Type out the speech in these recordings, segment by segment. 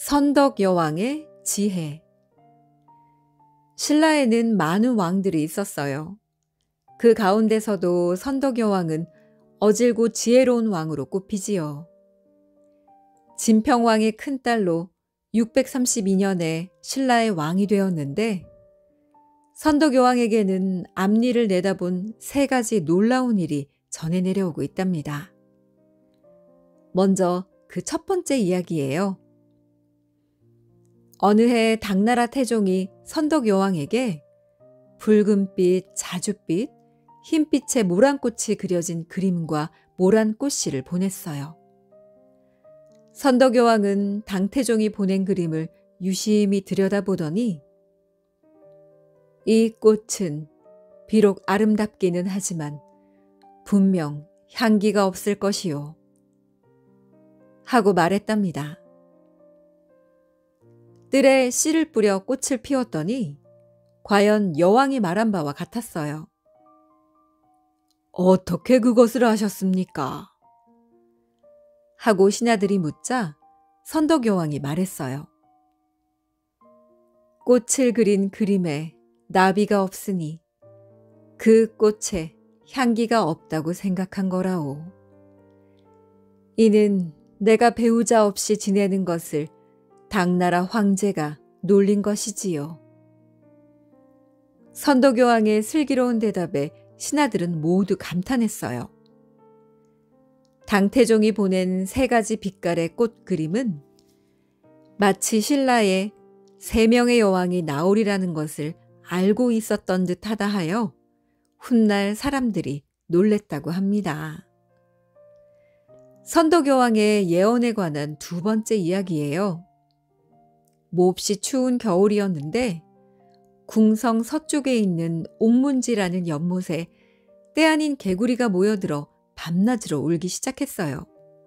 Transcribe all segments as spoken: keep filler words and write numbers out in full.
선덕 여왕의 지혜. 신라에는 많은 왕들이 있었어요. 그 가운데서도 선덕 여왕은 어질고 지혜로운 왕으로 꼽히지요. 진평왕의 큰딸로 육백삼십이 년에 신라의 왕이 되었는데, 선덕 여왕에게는 앞니를 내다본 세 가지 놀라운 일이 전해 내려오고 있답니다. 먼저 그 첫 번째 이야기예요. 어느 해 당나라 태종이 선덕 여왕에게 붉은빛, 자줏빛, 흰빛의 모란꽃이 그려진 그림과 모란꽃씨를 보냈어요. 선덕 여왕은 당태종이 보낸 그림을 유심히 들여다보더니 이 꽃은 비록 아름답기는 하지만 분명 향기가 없을 것이요 하고 말했답니다. 뜰에 씨를 뿌려 꽃을 피웠더니 과연 여왕이 말한 바와 같았어요. 어떻게 그것을 아셨습니까? 하고 신하들이 묻자 선덕 여왕이 말했어요. 꽃을 그린 그림에 나비가 없으니 그 꽃에 향기가 없다고 생각한 거라오. 이는 내가 배우자 없이 지내는 것을 당나라 황제가 놀린 것이지요. 선덕 여왕의 슬기로운 대답에 신하들은 모두 감탄했어요. 당태종이 보낸 세 가지 빛깔의 꽃 그림은 마치 신라에 세 명의 여왕이 나오리라는 것을 알고 있었던 듯하다 하여 훗날 사람들이 놀랬다고 합니다. 선덕 여왕의 예언에 관한 두 번째 이야기예요. 몹시 추운 겨울이었는데 궁성 서쪽에 있는 옥문지라는 연못에 때 아닌 개구리가 모여들어 밤낮으로 울기 시작했어요.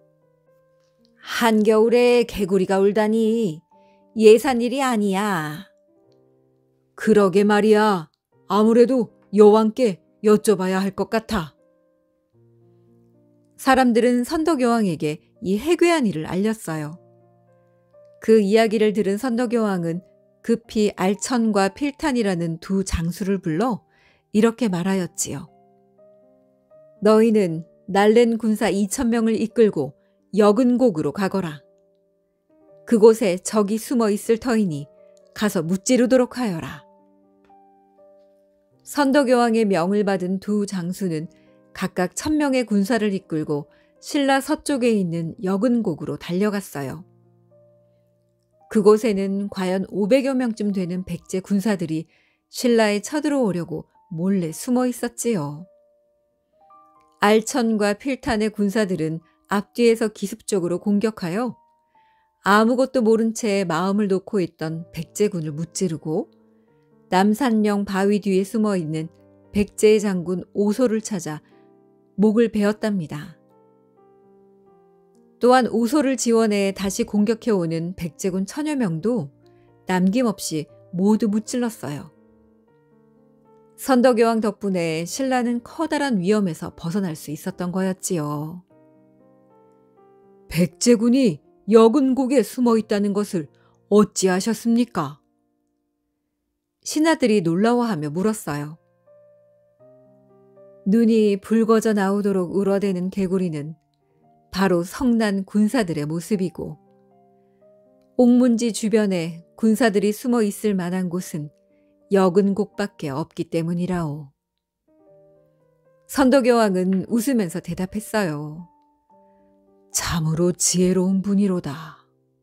한겨울에 개구리가 울다니 예산일이 아니야. 그러게 말이야. 아무래도 여왕께 여쭤봐야 할 것 같아. 사람들은 선덕 여왕에게 이 해괴한 일을 알렸어요. 그 이야기를 들은 선덕 여왕은 급히 알천과 필탄이라는 두 장수를 불러 이렇게 말하였지요. 너희는 날랜 군사 이천 명을 이끌고 여근곡으로 가거라. 그곳에 적이 숨어 있을 터이니 가서 무찌르도록 하여라. 선덕 여왕의 명을 받은 두 장수는 각각 천 명의 군사를 이끌고 신라 서쪽에 있는 여근곡으로 달려갔어요. 그곳에는 과연 오백여 명쯤 되는 백제 군사들이 신라에 쳐들어오려고 몰래 숨어 있었지요. 알천과 필탄의 군사들은 앞뒤에서 기습적으로 공격하여 아무것도 모른 채 마음을 놓고 있던 백제군을 무찌르고 남산령 바위 뒤에 숨어있는 백제의 장군 오소를 찾아 목을 베었답니다. 또한 오소를 지원해 다시 공격해오는 백제군 천여 명도 남김없이 모두 무찔렀어요. 선덕 여왕 덕분에 신라는 커다란 위험에서 벗어날 수 있었던 거였지요. 백제군이 여근곡에 숨어 있다는 것을 어찌 아셨습니까? 신하들이 놀라워하며 물었어요. 눈이 붉어져 나오도록 울어대는 개구리는 바로 성난 군사들의 모습이고 옥문지 주변에 군사들이 숨어 있을 만한 곳은 여근곡밖에 없기 때문이라오. 선덕 여왕은 웃으면서 대답했어요. 참으로 지혜로운 분이로다.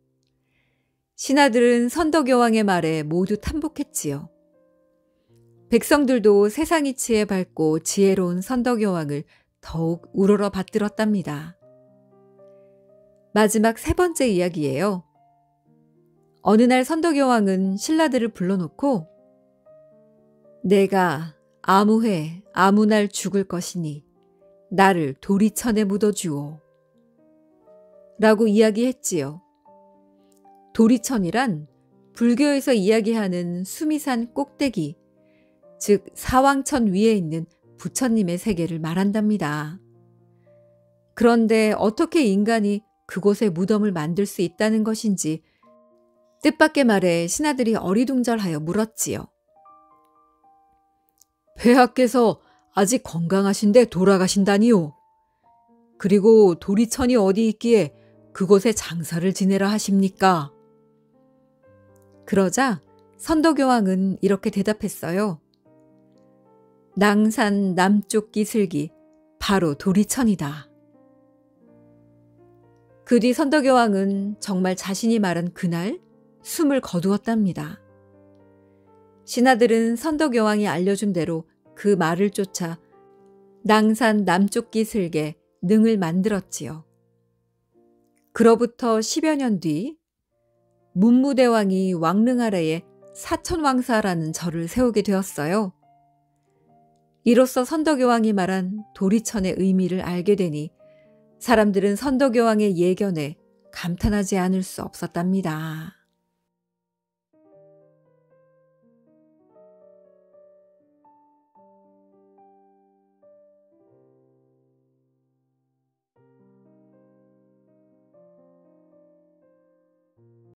신하들은 선덕 여왕의 말에 모두 탐복했지요. 백성들도 세상 이치에 밝고 지혜로운 선덕 여왕을 더욱 우러러 받들었답니다. 마지막 세 번째 이야기예요. 어느 날 선덕 여왕은 신하들을 불러놓고 내가 아무해 아무날 죽을 것이니 나를 도리천에 묻어주오 라고 이야기했지요. 도리천이란 불교에서 이야기하는 수미산 꼭대기, 즉 사왕천 위에 있는 부처님의 세계를 말한답니다. 그런데 어떻게 인간이 그곳에 무덤을 만들 수 있다는 것인지 뜻밖의 말에 신하들이 어리둥절하여 물었지요. 폐하께서 아직 건강하신데 돌아가신다니요. 그리고 도리천이 어디 있기에 그곳에 장사를 지내라 하십니까? 그러자 선덕여왕은 이렇게 대답했어요. 낭산 남쪽 기슭이 바로 도리천이다. 그 뒤 선덕여왕은 정말 자신이 말한 그날 숨을 거두었답니다. 신하들은 선덕여왕이 알려준 대로 그 말을 쫓아 낭산 남쪽 기슭에 능을 만들었지요. 그로부터 십여 년 뒤 문무대왕이 왕릉 아래에 사천왕사라는 절을 세우게 되었어요. 이로써 선덕여왕이 말한 도리천의 의미를 알게 되니 사람들은 선덕여왕의 예견에 감탄하지 않을 수 없었답니다.